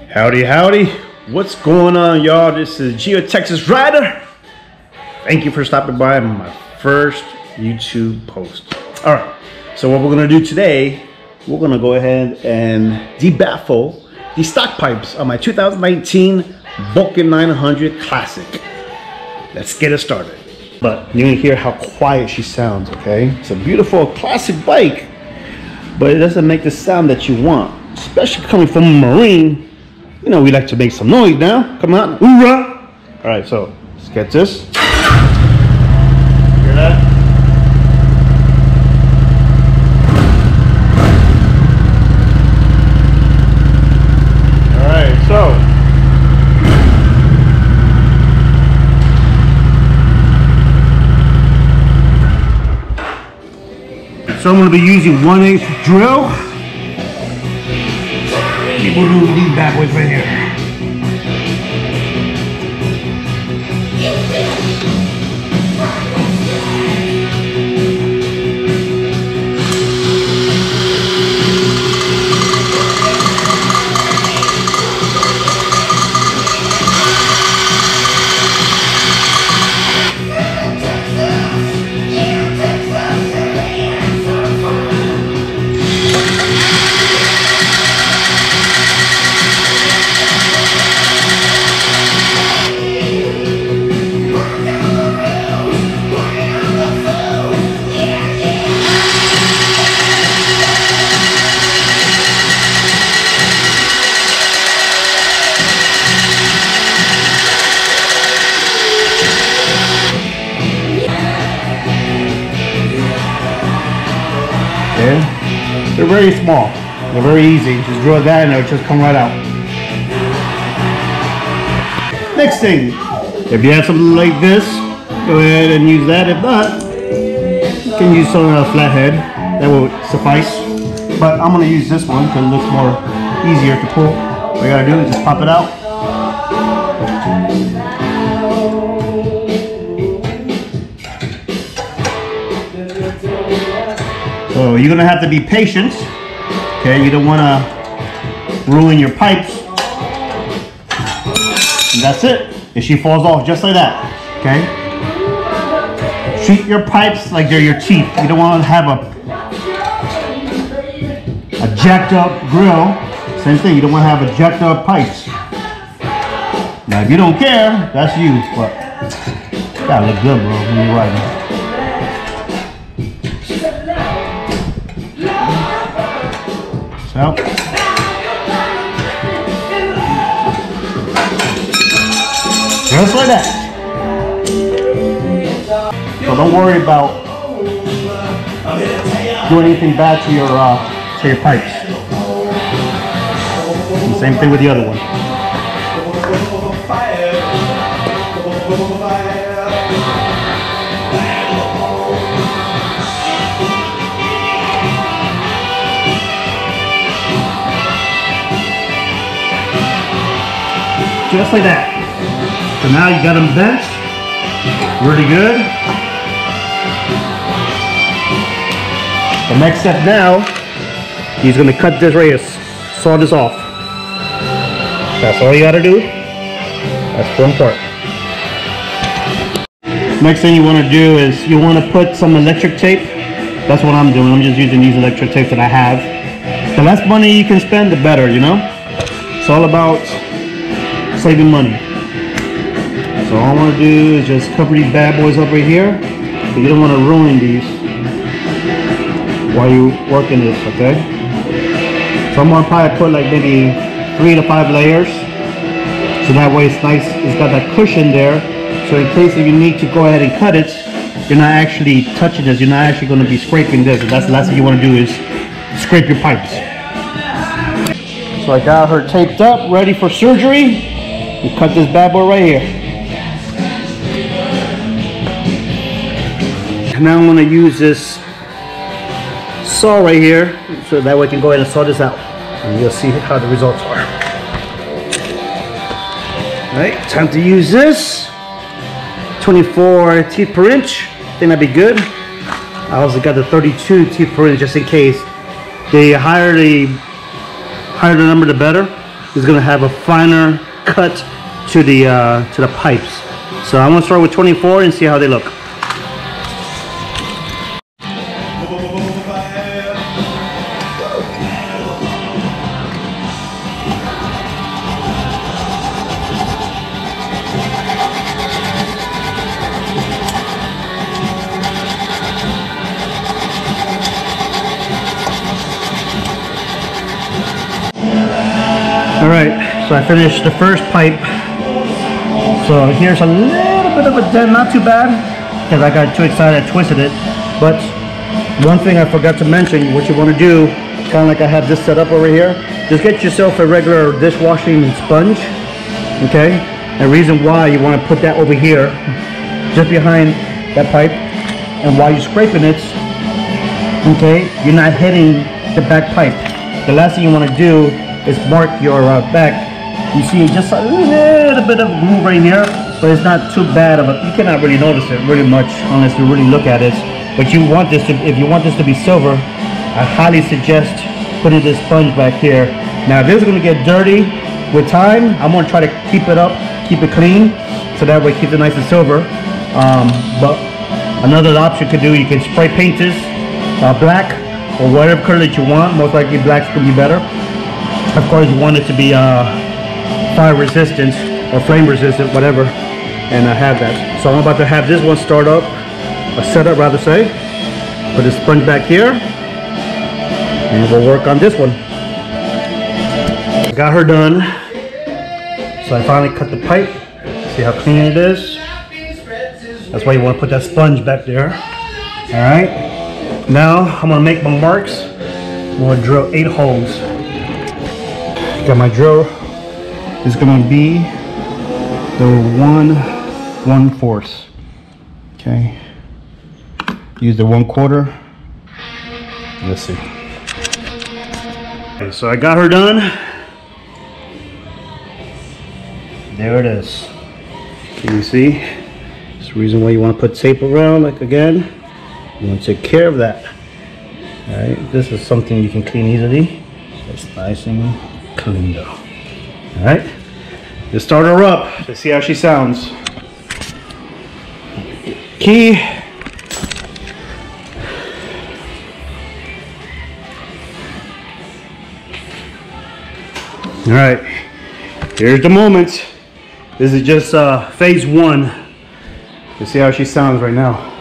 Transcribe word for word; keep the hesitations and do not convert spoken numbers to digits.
Howdy, howdy. What's going on, y'all? This is Geo Texas Rider. Thank you for stopping by my first YouTube post. All right, so what we're gonna do today, we're gonna go ahead and debaffle the stock pipes on my two thousand nineteen Vulcan nine hundred Classic. Let's get it started. But you're gonna hear how quiet she sounds, okay? It's a beautiful classic bike, but it doesn't make the sound that you want, especially coming from a Marine. You know, we like to make some noise now. Come on, hoorah! All right, so let's get this. Hear that? All right, so so I'm going to be using one eighth drill. We'll do these bad boys right here. They're very small. They're very easy. Just drill that and it'll just come right out. Next thing, if you have something like this, go ahead and use that. If not, you can use some uh, flathead. That will suffice. But I'm going to use this one because it looks more easier to pull. All you got to do is just pop it out. So you're gonna have to be patient, okay? You don't wanna ruin your pipes. And that's it. And she falls off just like that, okay? Treat your pipes like they're your teeth. You don't wanna have a, a jacked up grill. Same thing, you don't wanna have a jacked up pipes. Now if you don't care, that's you, but you gotta look good, bro, when you're riding. So, just like that. So don't worry about doing anything bad to your uh, to your pipes. And same thing with the other one. Just like that. So now you got them bent. Really good. The next step now, he's going to cut this right here. Saw this off. That's all you got to do. That's one part. Next thing you want to do is you want to put some electric tape. That's what I'm doing. I'm just using these electric tapes that I have. The less money you can spend, the better, you know? It's all about saving money. So all I want to do is just cover these bad boys up right here. But you don't want to ruin these while you're working this, okay? So I'm going to probably put like maybe three to five layers. So that way it's nice, it's got that cushion there. So in case if you need to go ahead and cut it, you're not actually touching this, you're not actually going to be scraping this. And that's the last thing you want to do is scrape your pipes. So I got her taped up, ready for surgery. We cut this bad boy right here. Now I'm going to use this saw right here, so that way I can go ahead and saw this out. And you'll see how the results are. Alright, time to use this. twenty-four teeth per inch. I think that'd be good. I also got the thirty-two teeth per inch just in case. The higher the higher the number, the better. is going to have a finer cut to the uh, to the pipes. So I'm going to start with twenty-four and see how they look. Alright, so I finished the first pipe. So here's a little bit of a dent, not too bad, because I got too excited, I twisted it. But one thing I forgot to mention, what you want to do, kind of like I have this set up over here, just get yourself a regular dishwashing sponge, okay? And the reason why you want to put that over here, just behind that pipe, and while you're scraping it, okay, you're not hitting the back pipe. The last thing you want to do is mark your uh, back. You see just a little bit of groove right here, but it's not too bad of a, you cannot really notice it really much unless you really look at it. But you want this to, if you want this to be silver, I highly suggest putting this sponge back here. Now this is going to get dirty with time. I'm going to try to keep it up, keep it clean, so that way it keeps it nice and silver. Um, but another option you could do, you can spray paint this uh, black or whatever color that you want. Most likely black's going to be better. Of course, you want it to be uh, fire resistant or flame resistant, whatever, and I have that. So I'm about to have this one start up, a setup rather say. Put the sponge back here, and we'll work on this one. Got her done. So I finally cut the pipe. See how clean it is? That's why you want to put that sponge back there. All right. Now I'm gonna make my marks. I'm gonna drill eight holes. Got my drill is gonna be the one one fourth. Okay. Use the one quarter. Let's see. Okay, so I got her done. There it is. Can you see? That's the reason why you want to put tape around. Like again, you want to take care of that. All right. This is something you can clean easily. It's nice and clean though. All right, let's start her up. Let's see how she sounds. Key. All right, here's the moment. This is just uh, phase one. Let's see how she sounds right now.